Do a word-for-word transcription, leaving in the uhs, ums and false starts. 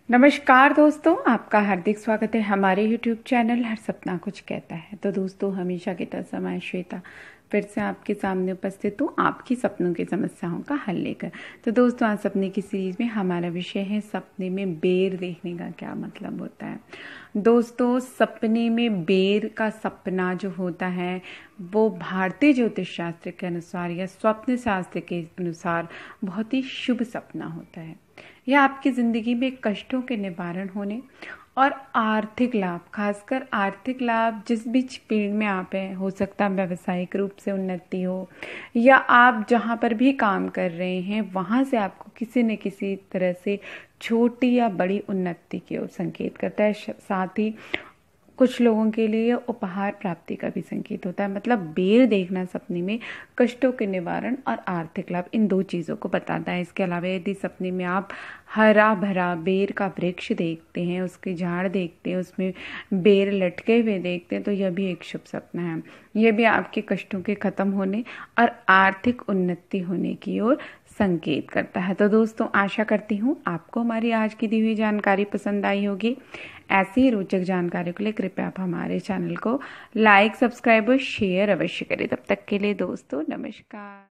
नमस्कार दोस्तों, आपका हार्दिक स्वागत है हमारे यूट्यूब चैनल हर सपना कुछ कहता है। तो दोस्तों, हमेशा की तरह समय श्वेता फिर से आपके सामने उपस्थित हूँ आपकी सपनों की समस्याओं का हल लेकर। तो दोस्तों, आज सपने की सीरीज में हमारा विषय है सपने में बेर देखने का क्या मतलब होता है। दोस्तों, सपने में बेर का सपना जो होता है वो भारतीय ज्योतिष शास्त्र के अनुसार या स्वप्न शास्त्र के अनुसार बहुत ही शुभ सपना होता है। यह आपकी ज़िंदगी में कष्टों के निवारण होने और आर्थिक लाभ, खासकर आर्थिक लाभ जिस भी फील्ड में आप हैं, हो सकता है व्यावसायिक रूप से उन्नति हो या आप जहाँ पर भी काम कर रहे हैं वहाँ से आपको किसी न किसी तरह से छोटी या बड़ी उन्नति की ओर संकेत करता है। साथ ही कुछ लोगों के लिए उपहार प्राप्ति का भी संकेत होता है। मतलब बेर देखना सपने में कष्टों के निवारण और आर्थिक लाभ, इन दो चीज़ों को बताता है। इसके अलावा यदि सपने में आप हरा भरा बेर का वृक्ष देखते हैं, उसके झाड़ देखते हैं, उसमें बेर लटके हुए देखते हैं, तो यह भी एक शुभ सपना है। यह भी आपके कष्टों के खत्म होने और आर्थिक उन्नति होने की ओर संकेत करता है। तो दोस्तों, आशा करती हूँ आपको हमारी आज की दी हुई जानकारी पसंद आई होगी। ऐसी ही रोचक जानकारी के लिए कृपया आप हमारे चैनल को लाइक, सब्सक्राइब और शेयर अवश्य करें। तब तक के लिए दोस्तों, नमस्कार।